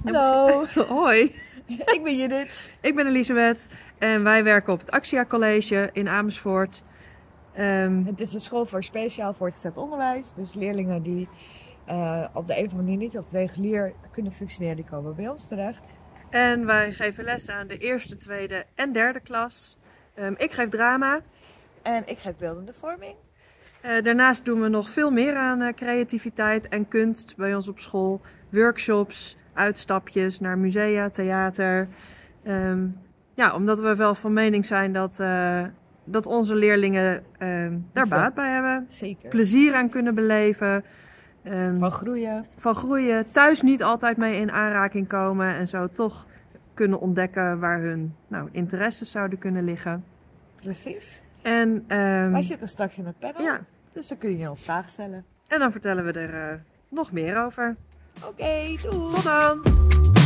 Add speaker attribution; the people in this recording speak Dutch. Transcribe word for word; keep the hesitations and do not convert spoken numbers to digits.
Speaker 1: Hallo.
Speaker 2: Hoi.
Speaker 1: Ik ben Judith.
Speaker 2: Ik ben Elisabeth en wij werken op het Axia College in Amersfoort. Um,
Speaker 1: Het is een school voor speciaal voortgezet onderwijs. Dus leerlingen die uh, op de een of andere manier niet op het regulier kunnen functioneren, die komen bij ons terecht.
Speaker 2: En wij geven les aan de eerste, tweede en derde klas. Um, ik geef drama.
Speaker 1: En ik geef beeldende vorming.
Speaker 2: Uh, daarnaast doen we nog veel meer aan uh, creativiteit en kunst bij ons op school. Workshops, uitstapjes naar musea, theater. Um, ja, omdat we wel van mening zijn dat, uh, dat onze leerlingen uh, daar baat bij hebben.
Speaker 1: Zeker.
Speaker 2: Plezier aan kunnen beleven. Um,
Speaker 1: van groeien.
Speaker 2: Van groeien. Thuis niet altijd mee in aanraking komen. En zo toch kunnen ontdekken waar hun nou, interesses zouden kunnen liggen.
Speaker 1: Precies.
Speaker 2: En, um,
Speaker 1: wij zitten straks in het panel.
Speaker 2: Ja.
Speaker 1: Dus dan kun je ons vragen stellen.
Speaker 2: En dan vertellen we er uh, nog meer over.
Speaker 1: Oké, okay, doei!
Speaker 2: Tot dan!